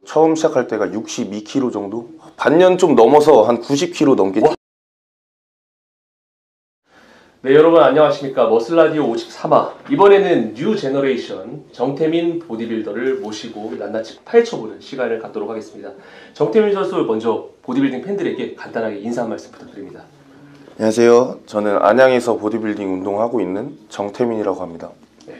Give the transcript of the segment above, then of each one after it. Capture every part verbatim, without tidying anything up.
처음 시작할 때가 육십이 킬로그램 정도? 반년 좀 넘어서 한 구십 킬로그램 넘게. 네, 여러분 안녕하십니까. 머슬라디오 오십삼 화. 이번에는 뉴 제너레이션 정태민 보디빌더를 모시고 낱낱이 파헤쳐보는 시간을 갖도록 하겠습니다. 정태민 선수 먼저 보디빌딩 팬들에게 간단하게 인사 한 말씀 부탁드립니다. 안녕하세요. 저는 안양에서 보디빌딩 운동하고 있는 정태민이라고 합니다. 네.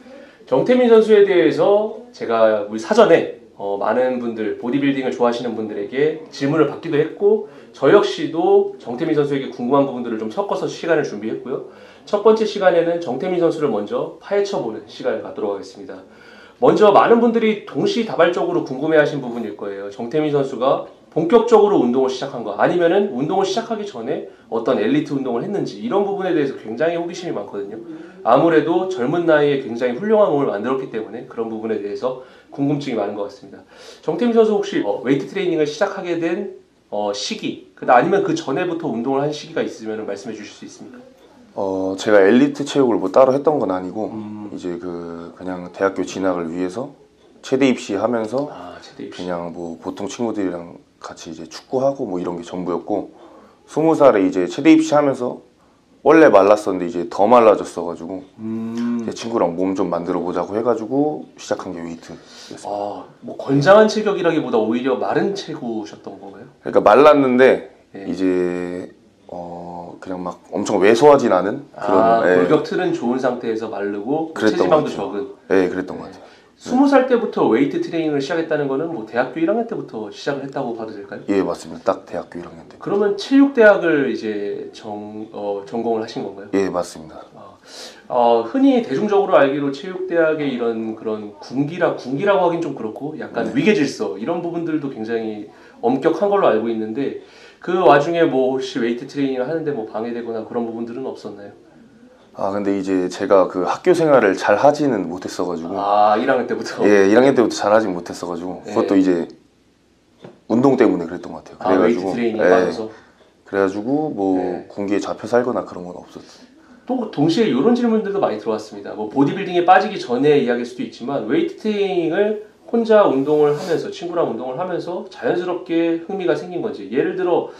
정태민 선수에 대해서 제가 우리 사전에 어, 많은 분들, 보디빌딩을 좋아하시는 분들에게 질문을 받기도 했고, 저 역시도 정태민 선수에게 궁금한 부분들을 좀 섞어서 시간을 준비했고요. 첫 번째 시간에는 정태민 선수를 먼저 파헤쳐보는 시간을 갖도록 하겠습니다. 먼저 많은 분들이 동시다발적으로 궁금해하신 부분일 거예요. 정태민 선수가 본격적으로 운동을 시작한 거, 아니면은 운동을 시작하기 전에 어떤 엘리트 운동을 했는지, 이런 부분에 대해서 굉장히 호기심이 많거든요. 아무래도 젊은 나이에 굉장히 훌륭한 몸을 만들었기 때문에 그런 부분에 대해서 궁금증이 많은 것 같습니다. 정태민 선수 혹시 어, 웨이트 트레이닝을 시작하게 된 어, 시기, 그다 아니면 그 전에부터 운동을 한 시기가 있으면 말씀해 주실 수 있습니까? 어 제가 엘리트 체육을 뭐 따로 했던 건 아니고 음. 이제 그 그냥 대학교 진학을 위해서 체대 입시하면서 아, 체대 입시. 그냥 뭐 보통 친구들이랑 같이 이제 축구하고 뭐 이런 게 전부였고, 스무 살에 이제 체대 입시하면서 원래 말랐었는데 이제 더 말라졌어가지고 음. 제 친구랑 몸 좀 만들어 보자고 해가지고 시작한 게 웨이트였습니다. 아, 뭐 건장한 체격이라기보다 오히려 마른 체구셨던 건가요? 그러니까 말랐는데 네. 이제 어 그냥 막 엄청 왜소하진 않은 그런. 아, 예, 골격 틀은 좋은 상태에서 마르고 그랬던 체지방도 것 같아요. 적은. 예, 그랬던 것 같아요. 스무 살 때부터 웨이트 트레이닝을 시작했다는 거는 뭐 대학교 일 학년 때부터 시작을 했다고 봐도 될까요? 예, 맞습니다. 딱 대학교 일 학년 때. 그러면 체육대학을 이제 정, 어, 전공을 하신 건가요? 예, 맞습니다. 어, 어, 흔히 대중적으로 알기로 체육대학의 이런 그런 군기라, 군기라고 하긴 좀 그렇고 약간 네. 위계질서 이런 부분들도 굉장히 엄격한 걸로 알고 있는데, 그 와중에 뭐 혹시 웨이트 트레이닝을 하는데 뭐 방해되거나 그런 부분들은 없었나요? 아, 근데 이제 제가 그 학교 생활을 잘 하지는 못했어가지고. 아, 일 학년 때부터? 예, 일 학년 때부터 잘 하진 못했어가지고. 네. 그것도 이제 운동 때문에 그랬던 것 같아요. 아, 웨이트 트레이닝에 예, 빠져서? 그래가지고 뭐 네. 군기에 잡혀 살거나 그런 건 없었어요. 또 동시에 이런 질문들도 많이 들어왔습니다. 뭐 보디빌딩에 빠지기 전에 이야기일 수도 있지만, 웨이트 트레이닝을 혼자 운동을 하면서, 친구랑 운동을 하면서 자연스럽게 흥미가 생긴 건지. 예를 들어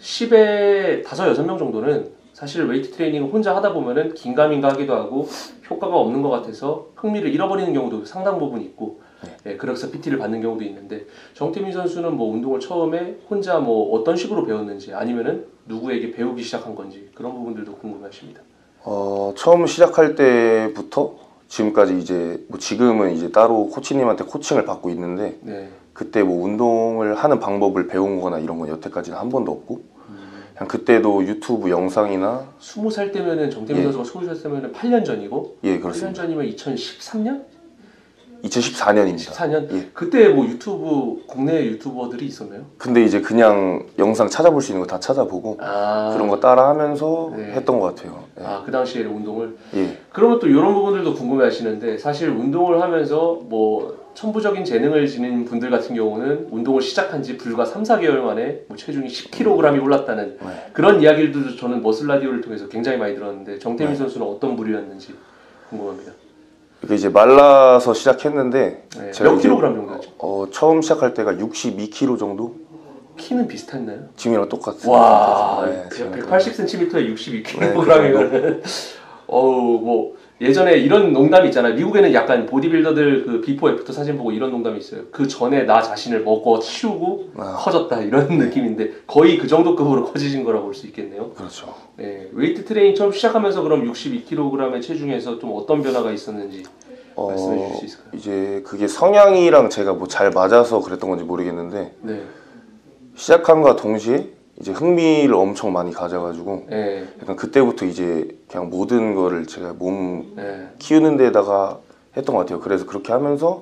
십에 다섯, 여섯 명 정도는 사실 웨이트 트레이닝을 혼자 하다 보면은 긴가민가 하기도 하고 효과가 없는 것 같아서 흥미를 잃어버리는 경우도 상당 부분 있고, 예, 그래서 피티를 받는 경우도 있는데, 정태민 선수는 뭐 운동을 처음에 혼자 뭐 어떤 식으로 배웠는지, 아니면은 누구에게 배우기 시작한 건지, 그런 부분들도 궁금하십니다. 어, 처음 시작할 때부터 지금까지 이제 뭐 지금은 이제 따로 코치님한테 코칭을 받고 있는데, 네. 그때 뭐 운동을 하는 방법을 배운 거나 이런 건 여태까지는 한 번도 없고, 음. 그냥 그때도 유튜브 영상이나. 스무 살 때면은 정태민 예. 선수가 스무 살 때면은 팔 년 전이고, 예, 팔 년 그렇습니다. 전이면 이천십삼 년? 이천십사 년입니다. 십사 년? 예. 그때 뭐 유튜브, 국내 유튜버들이 있었나요? 근데 이제 그냥 영상 찾아볼 수 있는 거 다 찾아보고 아, 그런 거 따라 하면서 네. 했던 것 같아요. 예. 아, 그 당시에 운동을. 예. 그러면 또 이런 부분들도 궁금해 하시는데, 사실 운동을 하면서 뭐 천부적인 재능을 지닌 분들 같은 경우는 운동을 시작한 지 불과 삼, 사 개월 만에 뭐 체중이 십 킬로그램이 올랐다는 네. 그런 이야기들도 저는 머슬라디오를 통해서 굉장히 많이 들었는데, 정태민 네. 선수는 어떤 부류였는지 궁금합니다. 그러니까 이제 말라서 시작했는데, 네. 제가 몇 이제 킬로그램 정도였죠? 어, 처음 시작할 때가 육십이 킬로그램 정도? 키는 비슷했나요? 지금이랑 똑같은 와, 상태에서. 네, 지금이랑 백팔십 센티미터에 육십이 네, 킬로그램이면 어우, 뭐 예전에 이런 농담이 있잖아요. 미국에는 약간 보디빌더들 그 비포 애프터 사진 보고 이런 농담이 있어요. 그 전에 나 자신을 먹어 치우고 아. 커졌다, 이런 느낌인데 거의 그 정도 급으로 커지신 거라고 볼 수 있겠네요. 그렇죠. 네, 웨이트 트레이닝 처음 시작하면서 그럼 육십이 킬로그램의 체중에서 좀 어떤 변화가 있었는지 말씀해 주실 수 있을까요? 이제 그게 성향이랑 제가 뭐 잘 맞아서 그랬던 건지 모르겠는데, 네. 시작함과 동시에 이제 흥미를 엄청 많이 가져가지고 네. 약간 그때부터 이제 그냥 모든 거를 제가 몸 네. 키우는 데다가 했던 것 같아요. 그래서 그렇게 하면서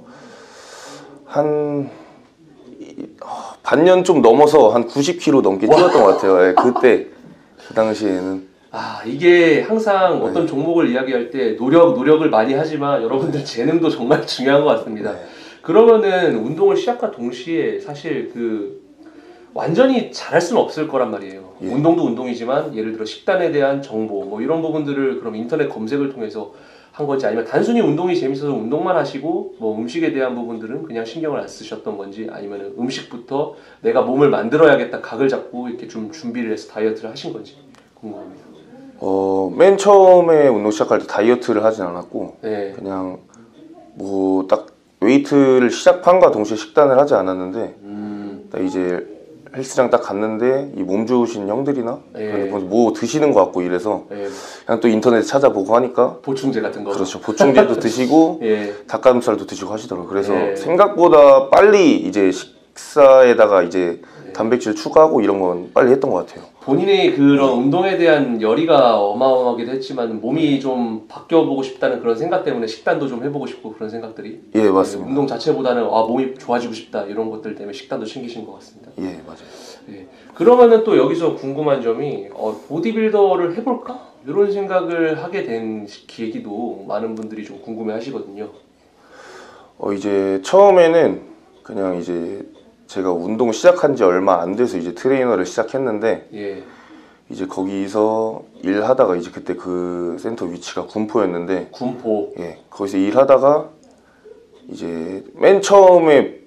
한 이- 어, 반년 좀 넘어서 한 구십 킬로그램 넘게 뛰었던 것 같아요. 예, 그때 그 당시에는. 아, 이게 항상 어떤 네. 종목을 이야기할 때 노력, 노력을 많이 하지만 여러분들 재능도 정말 중요한 것 같습니다. 네. 그러면은 운동을 시작과 동시에 사실 그 완전히 잘할 수는 없을 거란 말이에요. 예. 운동도 운동이지만 예를 들어 식단에 대한 정보 뭐 이런 부분들을 그럼 인터넷 검색을 통해서 건지 아니면 단순히 운동이 재밌어서 운동만 하시고 뭐 음식에 대한 부분들은 그냥 신경을 안 쓰셨던 건지 아니면 음식부터 내가 몸을 만들어야겠다 각을 잡고 이렇게 좀 준비를 해서 다이어트를 하신 건지 궁금합니다. 어, 맨 처음에 운동 시작할 때 다이어트를 하진 않았고 네. 그냥 뭐 딱 웨이트를 시작함과 동시에 식단을 하지 않았는데 음. 딱 이제 헬스장 딱 갔는데 이 몸 좋으신 형들이나 예. 뭐 드시는 것 같고 이래서 네. 그냥 또 인터넷 찾아보고 하니까 보충제 같은 거. 그렇죠. 보충제도 드시고 예. 닭가슴살도 드시고 하시더라고요. 그래서 예. 생각보다 빨리 이제 식사에다가 이제 예. 단백질 추가하고 이런 건 빨리 했던 것 같아요. 본인의 그런 운동에 대한 열의가 어마어마하기도 했지만 몸이 좀 바뀌어보고 싶다는 그런 생각 때문에 식단도 좀 해보고 싶고 그런 생각들이 예, 맞습니다. 운동 자체보다는 아 몸이 좋아지고 싶다 이런 것들 때문에 식단도 챙기신 것 같습니다. 예, 맞아요. 예. 그러면은 또 여기서 궁금한 점이 어, 보디빌더를 해볼까? 이런 생각을 하게 된 계기도 많은 분들이 좀 궁금해하시거든요. 어, 이제 처음에는 그냥 이제 제가 운동 시작한 지 얼마 안 돼서 이제 트레이너를 시작했는데 예. 이제 거기서 일하다가 이제 그때 그 센터 위치가 군포였는데 군포. 예, 거기서 일하다가 이제 맨 처음에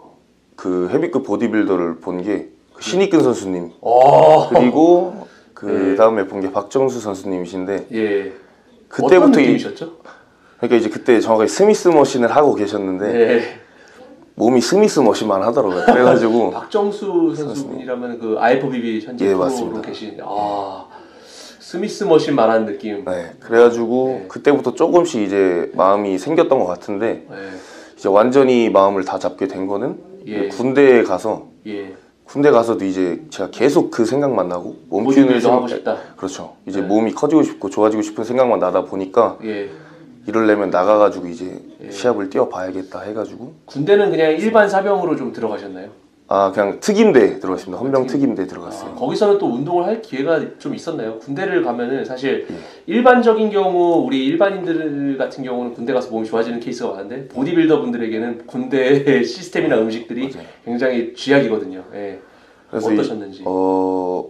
그 헤비급 보디빌더를 본 게 신익근 선수님 어. 그리고 그 예. 다음에 본 게 박정수 선수님이신데 예. 그때부터 어떤 이, 느낌이셨죠? 그러니까 이제 그때 정확하게 스미스 머신을 하고 계셨는데 예. 몸이 스미스 머신만 하더라고요. 그래가지고 박정수 선수분이라면 그 아이에프비비 현재 예, 프로로 맞습니다. 계신 아 스미스 머신 말하는 느낌. 네, 그래가지고 네. 그때부터 조금씩 이제 마음이 생겼던 것 같은데 예. 이제 완전히 마음을 다 잡게 된 거는 예. 군대에 가서 예. 군대 가서도 이제 제가 계속 그 생각만 나고 몸 보디빌더 키우는 하고 생각- 싶다. 그렇죠. 이제 네. 몸이 커지고 싶고 좋아지고 싶은 생각만 나다 보니까 예. 이러려면 나가가지고 이제 예. 시합을 뛰어봐야겠다 해가지고 군대는 그냥 일반 사병으로 좀 들어가셨나요? 아 그냥 특임대 들어갔습니다. 헌병 특임대 들어갔어요. 아, 거기서는 또 운동을 할 기회가 좀 있었나요? 군대를 가면은 사실 예. 일반적인 경우 우리 일반인들 같은 경우는 군대 가서 몸이 좋아지는 케이스가 많은데 보디빌더 분들에게는 군대의 시스템이나 음식들이 맞아요. 굉장히 쥐약이거든요. 예. 그래서 이- 어떠셨는지? 어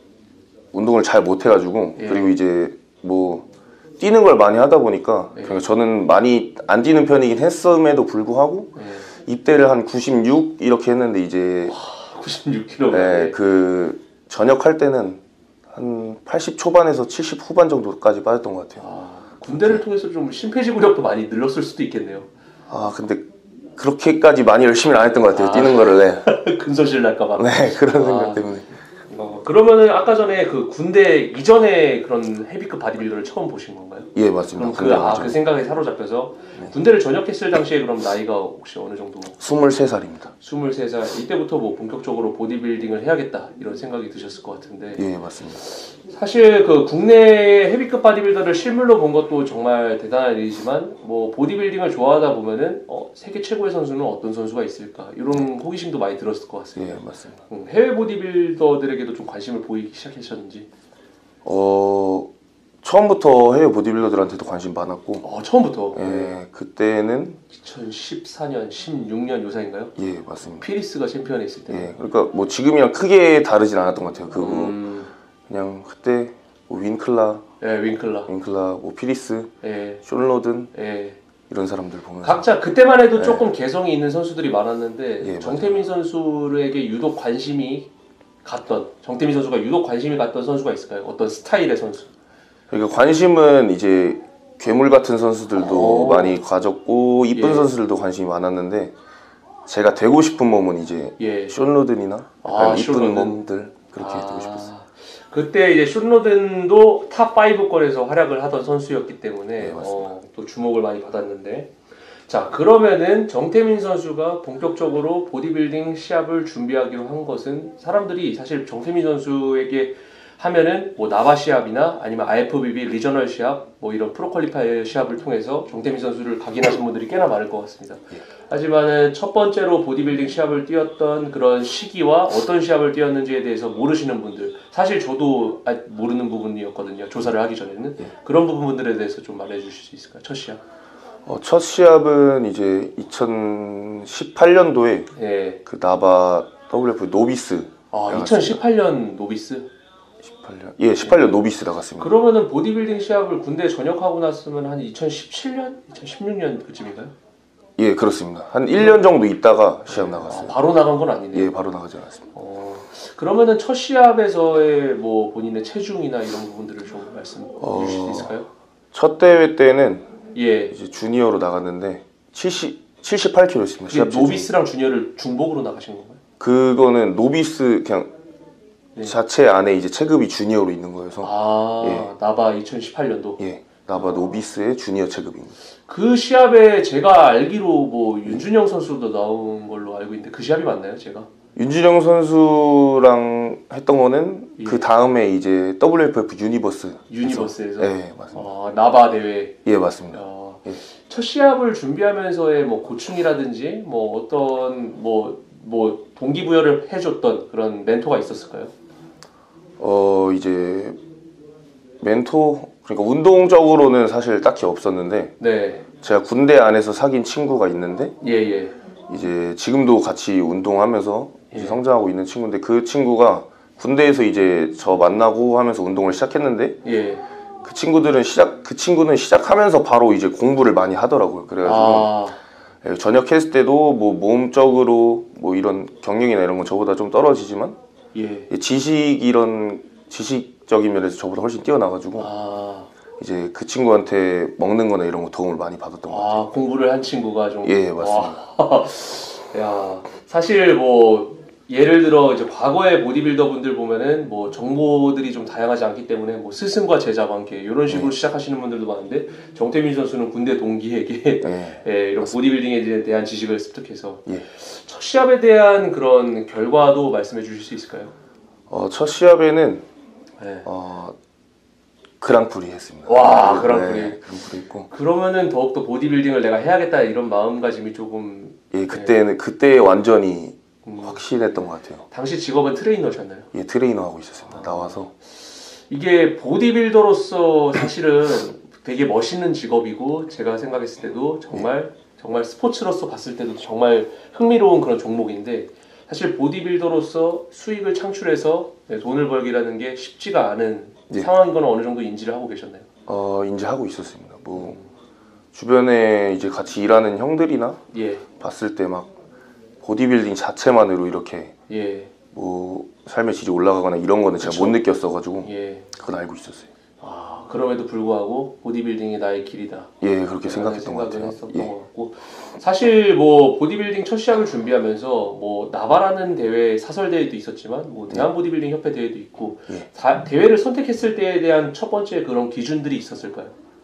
운동을 잘 못해가지고 예. 그리고 이제 뭐 뛰는 걸 많이 하다 보니까 예. 그러니까 저는 많이 안 뛰는 편이긴 했음에도 불구하고 예. 입대를 한 구십육 이렇게 했는데 이제 구십육 킬로그램. 네, 그 전역할 때는 한 팔십 초반에서 칠십 후반 정도까지 빠졌던 것 같아요. 아, 군대를 통해서 좀 심폐지구력도 많이 늘었을 수도 있겠네요. 아 근데 그렇게까지 많이 열심히 안 했던 것 같아요. 아. 뛰는 거를. 네, 근손실 날까봐. 네 그런 생각 아. 때문에. 어, 그러면은 아까 전에 그 군대 이전에 그런 헤비급 바디빌더를 처음 보신 건가요? 예 맞습니다. 그럼 그, 아, 그 생각에 사로잡혀서 군대를 전역했을 당시에 그럼 나이가 혹시 어느 정도? 스물세 살입니다. 스물세 살 이때부터 뭐 본격적으로 보디빌딩을 해야겠다 이런 생각이 드셨을 것 같은데 예 맞습니다. 사실 그 국내 헤비급 바디빌더를 실물로 본 것도 정말 대단한 일이지만 뭐 보디빌딩을 좋아하다 보면은 어, 세계 최고의 선수는 어떤 선수가 있을까 이런 호기심도 많이 들었을 것 같습니다. 예 맞습니다. 음, 해외 보디빌더들에게도 좀 관심을 보이기 시작하셨는지. 어 처음부터 해외 보디빌더들한테도 관심 많았고 어, 처음부터. 예 그때는 이천십사 년, 십육 년 요사인가요? 예 맞습니다. 피리스가 챔피언에 있을 때. 예 그러니까 뭐 지금이랑 크게 다르진 않았던 것 같아요. 그거 음, 그냥 그때 뭐 윈클라, 예, 윙클라. 윈클라, 뭐 피리스, 예, 숀 로든 예. 이런 사람들 보면서 각자 그때만 해도 네. 조금 개성이 있는 선수들이 많았는데 예, 정태민 선수에게 유독 관심이 갔던 정태민 선수가 유독 관심이 갔던 선수가 있을까요? 어떤 스타일의 선수? 그러니까 관심은 이제 괴물 같은 선수들도 오. 많이 가졌고 이쁜 예. 선수들도 관심이 많았는데 제가 되고 싶은 몸은 이제 예. 숀 로든이나 아, 약간 숀 이쁜 로든. 몸들 그렇게 아, 되고 싶었어요. 그때 이제 숀로든도 탑 파이브권에서 활약을 하던 선수였기 때문에 네, 맞습니다. 어, 또 주목을 많이 받았는데 자 그러면은 정태민 선수가 본격적으로 보디빌딩 시합을 준비하기로 한 것은 사람들이 사실 정태민 선수에게 하면은 뭐 나바 시합이나 아니면 아이에프비비 리저널 시합 뭐 이런 프로퀄리파이 시합을 통해서 정태민 선수를 각인하신 분들이 꽤나 많을 것 같습니다. 예. 하지만은 첫 번째로 보디빌딩 시합을 뛰었던 그런 시기와 어떤 시합을 뛰었는지에 대해서 모르시는 분들 사실 저도 아- 모르는 부분이었거든요. 조사를 하기 전에는 예. 그런 부분들에 대해서 좀 말해주실 수 있을까요? 첫 시합. 어, 첫 시합은 이제 이천십팔 년도에 예. 그 나바 더블유에프 노비스 아 이천십팔 년 노비스. 십팔 년. 예, 십팔 년 노비스 나갔습니다. 그러면은 보디빌딩 시합을 군대 전역하고 났으면 한 이천십칠 년, 이천십육 년 그쯤인가요? 예, 그렇습니다. 한 일 년 정도 있다가 시합 나갔어요. 아, 바로 나간 건 아니네요. 예, 바로 나가지 않았습니다. 어, 그러면은 첫 시합에서의 뭐 본인의 체중이나 이런 부분들을 좀 말씀 어, 주실 수 있을까요? 첫 대회 때는 예. 이제 주니어로 나갔는데 칠십, 칠십팔 킬로그램이었습니다. 시합 체중. 노비스랑 주니어를 중복으로 나가신 건가요? 그거는 노비스 그냥 네. 자체 안에 이제 체급이 주니어로 있는 거여서 아, 예. 나바 이천십팔 년도. 예, 나바 노비스의 주니어 체급입니다. 그 시합에 제가 알기로 뭐 윤준영 선수도 나온 걸로 알고 있는데 그 시합이 맞나요, 제가? 윤준영 선수랑 했던 거는 예. 그 다음에 이제 더블유에프에프 유니버스 유니버스에서. 예, 맞습니다. 아, 나바 대회. 예, 맞습니다. 아, 예. 첫 시합을 준비하면서의 뭐 고충이라든지 뭐 어떤 뭐 뭐 동기부여를 해줬던 그런 멘토가 있었을까요? 어 이제 멘토 그러니까 운동적으로는 사실 딱히 없었는데 네, 제가 군대 안에서 사귄 친구가 있는데 예, 예, 이제 지금도 같이 운동하면서 이제 예. 성장하고 있는 친구인데 그 친구가 군대에서 이제 저 만나고 하면서 운동을 시작했는데 예. 그 친구들은 시작 그 친구는 시작하면서 바로 이제 공부를 많이 하더라고요. 그래가지고 아, 예, 전역했을 때도 뭐 몸적으로 뭐 이런 경력이나 이런 건 저보다 좀 떨어지지만 예. 예, 지식 이런 지식적인 면에서 저보다 훨씬 뛰어나가지고 아, 이제 그 친구한테 먹는 거나 이런 거 도움을 많이 받았던 것 같아요. 아, 공부를 한 친구가 좀. 예, 맞습니다. 와. 야, 사실 뭐 예를 들어 이제 과거의 보디빌더 분들 보면은 뭐 정보들이 좀 다양하지 않기 때문에 뭐 스승과 제자 관계 이런 식으로 네. 시작하시는 분들도 많은데 정태민 선수는 군대 동기에게 네. 예, 이런 보디빌딩에 대한 지식을 습득해서 예. 첫 시합에 대한 그런 결과도 말씀해 주실 수 있을까요? 어, 첫 시합에는 네. 어, 그랑프리 했습니다. 와, 그랑프리. 네, 그랑프리 했고. 그러면은 더욱더 보디빌딩을 내가 해야겠다 이런 마음가짐이 조금. 예, 그때는 그때 완전히 음, 확신했던 것 같아요. 당시 직업은 트레이너셨나요? 예, 트레이너 하고 있었습니다. 나와서. 이게 보디빌더로서 사실은 되게 멋있는 직업이고 제가 생각했을 때도 정말 정말 스포츠로서 봤을 때도 정말 흥미로운 그런 종목인데 사실 보디빌더로서 수익을 창출해서 돈을 벌기라는 게 쉽지가 않은 예. 상황인 건 어느 정도 인지를 하고 계셨나요? 어, 인지하고 있었습니다. 뭐 주변에 이제 같이 일하는 형들이나 예, 봤을 때 막 보디빌딩 자체만으로 이렇게 예, 뭐 삶의 질이 올라가거나 이런 거는 제가 그쵸. 못 느꼈어가지고 예. 그건 알고 있었어요. 아, 그럼에도 불구하고 보디빌딩이 나의 길이다. 예, 그렇게 생각했던 것 생각을 같아요. 했었던 예. 것 같고 사실 뭐 보디빌딩 첫 시합을 준비하면서 뭐 나바라는 대회 사설 대회도 있었지만 뭐 대한 보디빌딩 협회 대회도 있고 예. 다, 대회를 선택했을 때에 대한 첫 번째 그런 기준들이 있었을까요?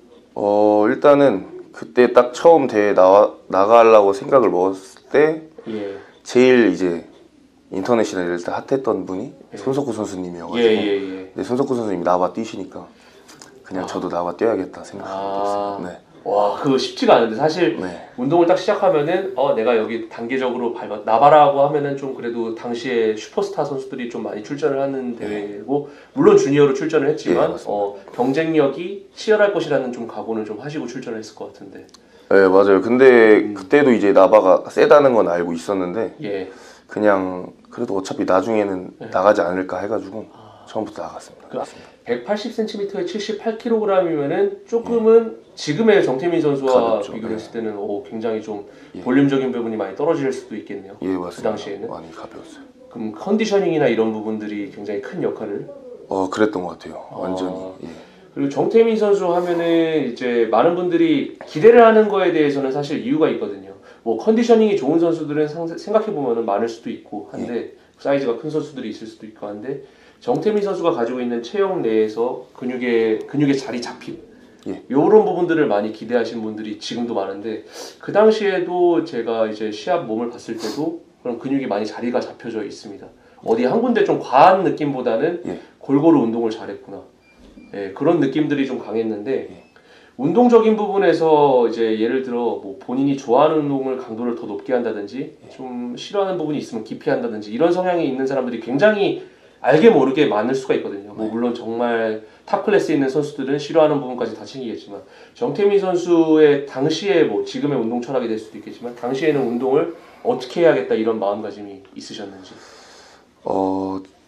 어, 일단은 그때 딱 처음 대회 나와 나가려고 생각을 먹었을 때 예, 제일 이제 인터내셔널 일때 핫했던 분이 예. 손석구 예, 선수님이어가지고 예, 예. 근데 손석구 선수님이 나와 뛰시니까 그냥 아. 저도 나와 뛰어야겠다 생각하고 아. 있어요. 네. 와, 그거 쉽지가 않은데 사실 네. 운동을 딱 시작하면은 어 내가 여기 단계적으로 밟아 나바라고 하면은 좀 그래도 당시에 슈퍼스타 선수들이 좀 많이 출전을 하는 대회고 물론 주니어로 출전을 예, 했지만 맞습니다. 어 경쟁력이 치열할 것이라는 좀 각오는 좀 하시고 출전을 했을 것 같은데 네, 맞아요. 근데 음. 그때도 이제 나바가 세다는 건 알고 있었는데 예, 그냥 그래도 어차피 나중에는 네. 나가지 않을까 해가지고 아. 처음부터 나갔습니다. 그 백팔십 센티미터에 칠십팔 킬로그램이면은 조금은 지금의 정태민 선수와 가볍죠. 비교했을 때는 오, 굉장히 좀 예. 볼륨적인 부분이 많이 떨어질 수도 있겠네요. 예, 맞습니다. 그 당시에는 많이 가벼웠어요. 그럼 컨디셔닝이나 이런 부분들이 굉장히 큰 역할을. 어, 그랬던 것 같아요. 아. 완전히. 예. 그리고 정태민 선수 하면은 이제 많은 분들이 기대를 하는 거에 대해서는 사실 이유가 있거든요. 뭐 컨디셔닝이 좋은 선수들은 생각해 보면은 많을 수도 있고 한데 사이즈가 큰 선수들이 있을 수도 있고 한데 정태민 선수가 가지고 있는 체형 내에서 근육의 근육의 자리 잡힘 예. 이런 부분들을 많이 기대하신 분들이 지금도 많은데 그 당시에도 제가 이제 시합 몸을 봤을 때도 그런 근육이 많이 자리가 잡혀져 있습니다. 어디 한 군데 좀 과한 느낌보다는 예. 골고루 운동을 잘했구나. 예, 그런 느낌들이 좀 강했는데 예. 운동적인 부분에서 이제 예를 들어 뭐 본인이 좋아하는 운동을 강도를 더 높게 한다든지 좀 싫어하는 부분이 있으면 기피 한다든지 이런 성향이 있는 사람들이 굉장히 알게 모르게 많을 수가 있거든요. 뭐 물론 정말 탑 클래스에 있는 선수들은 싫어하는 부분까지 다 챙기겠지만 정태민 선수의 당시에 뭐 지금의 운동 철학이 될 수도 있겠지만 당시에는 운동을 어떻게 해야겠다 이런 마음가짐이 있으셨는지. 어,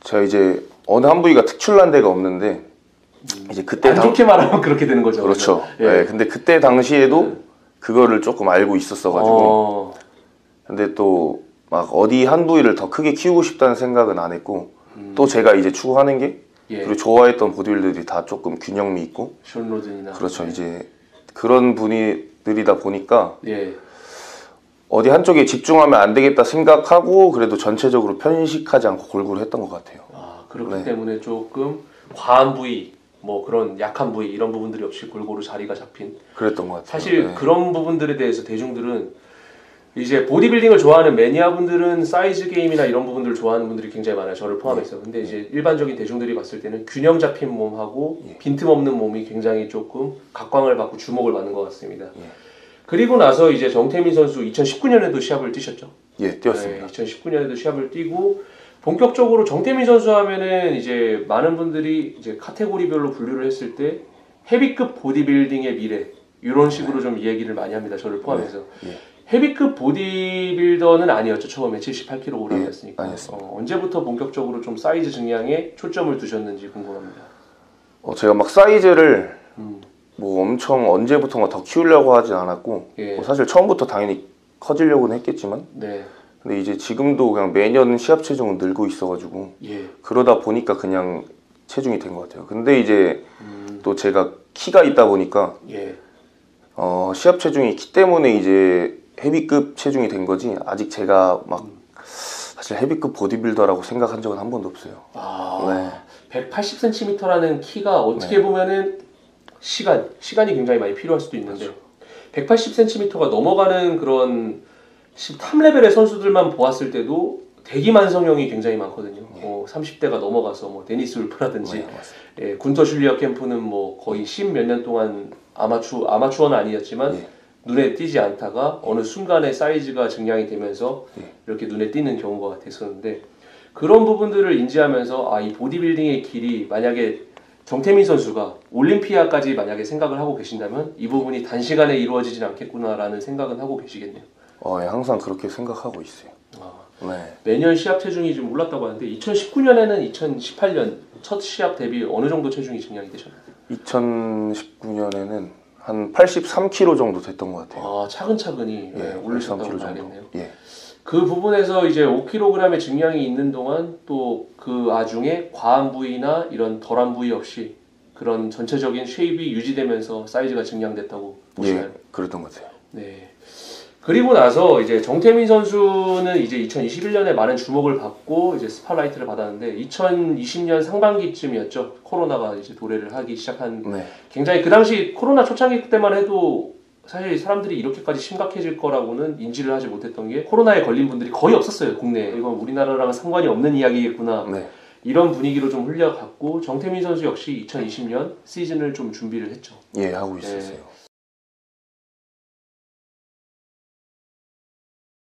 제가 이제 어느 한 부위가 특출난 데가 없는데 이제 그때 안 당... 좋게 말하면 그렇게 되는 거죠. 그렇죠. 예. 네, 근데 그때 당시에도 네. 그거를 조금 알고 있었어가지고 어... 근데 또 막 어디 한 부위를 더 크게 키우고 싶다는 생각은 안 했고 음. 또 제가 이제 추구하는 게 예. 그리고 좋아했던 보디빌더들이 다 조금 균형미 있고 션 로든이나 그렇죠. 이제 그런 분들이다 보니까 예. 어디 한쪽에 집중하면 안 되겠다 생각하고 그래도 전체적으로 편식하지 않고 골고루 했던 것 같아요. 아, 그렇기 네. 때문에 조금 과한 부위, 뭐 그런 약한 부위 이런 부분들이 없이 골고루 자리가 잡힌. 그랬던 것 같아요. 사실 네. 그런 부분들에 대해서 대중들은 이제 보디빌딩을 좋아하는 매니아분들은 사이즈 게임이나 이런 부분들을 좋아하는 분들이 굉장히 많아요. 저를 포함해서. 근데 이제 일반적인 대중들이 봤을 때는 균형 잡힌 몸하고 예. 빈틈없는 몸이 굉장히 조금 각광을 받고 주목을 받는 것 같습니다. 예. 그리고 나서 이제 정태민 선수 이천십구 년에도 시합을 뛰셨죠. 예, 뛰었습니다. 네, 이천십구 년에도 시합을 뛰고 본격적으로 정태민 선수 하면은 이제 많은 분들이 이제 카테고리별로 분류를 했을 때 헤비급 보디빌딩의 미래 이런 식으로 좀 이야기를 많이 합니다. 저를 포함해서. 예. 예. 헤비급 보디빌더는 아니었죠. 처음에 칠십팔 킬로그램이었으니까. 예, 아니었습니다. 어, 언제부터 본격적으로 좀 사이즈 증량에 초점을 두셨는지 궁금합니다. 어, 제가 막 사이즈를 음. 뭐 엄청 언제부턴가 더 키우려고 하진 않았고 예. 뭐 사실 처음부터 당연히 커지려고는 했겠지만 네. 근데 이제 지금도 그냥 매년 시합 체중은 늘고 있어가지고 예. 그러다 보니까 그냥 체중이 된 것 같아요. 근데 이제 음. 또 제가 키가 있다 보니까 예. 어, 시합 체중이 키 때문에 이제 헤비급 체중이 된 거지 아직 제가 막 사실 헤비급 보디빌더라고 생각한 적은 한 번도 없어요. 아. 네. 백팔십 센티미터라는 키가 어떻게 네. 보면은 시간, 시간이 굉장히 많이 필요할 수도 있는데 그렇죠. 백팔십 센티미터가 넘어가는 그런 탑 레벨의 선수들만 보았을 때도 대기만성형이 굉장히 많거든요. 네. 뭐 삼십 대가 넘어가서 뭐 데니스 울프라든지 네, 맞습니다. 예, 군터 슐리어 캠프는 뭐 거의 십 몇 년 동안 아마추어 아마추어는 아니었지만 예. 눈에 띄지 않다가 어느 순간에 사이즈가 증량이 되면서 예. 이렇게 눈에 띄는 경우가 됐었는데 그런 부분들을 인지하면서 아, 이 보디빌딩의 길이 만약에 정태민 선수가 올림피아까지 만약에 생각을 하고 계신다면 이 부분이 단시간에 이루어지진 않겠구나라는 생각은 하고 계시겠네요. 어, 예, 항상 그렇게 생각하고 있어요. 아, 네. 매년 시합 체중이 좀 올랐다고 하는데 이천십구 년에는 이천십팔 년 첫 시합 대비 어느 정도 체중이 증량이 되셨나요? 이천십구 년에는 한 팔십삼 킬로그램 정도 됐던 것 같아요. 아, 차근차근히 예, 예, 팔십삼 올리셨다고 킬로그램 봐야겠네요. 정도. 예. 그 부분에서 이제 오 킬로그램의 증량이 있는 동안 또 그 아중에 과한 부위나 이런 덜한 부위 없이 그런 전체적인 쉐입이 유지되면서 사이즈가 증량됐다고 보시나요? 예, 그랬던 것 같아요. 네. 그리고 나서 이제 정태민 선수는 이제 이천이십일 년에 많은 주목을 받고 이제 스팟라이트를 받았는데 이천이십 년 상반기쯤이었죠. 코로나가 이제 도래를 하기 시작한 네. 굉장히 그 당시 코로나 초창기 때만 해도 사실 사람들이 이렇게까지 심각해질 거라고는 인지를 하지 못했던 게 코로나에 걸린 분들이 거의 없었어요. 국내에. 이건 우리나라랑은 상관이 없는 이야기겠구나. 네. 이런 분위기로 좀 흘려갔고 정태민 선수 역시 이천이십 년 시즌을 좀 준비를 했죠. 예, 하고 있었어요. 네.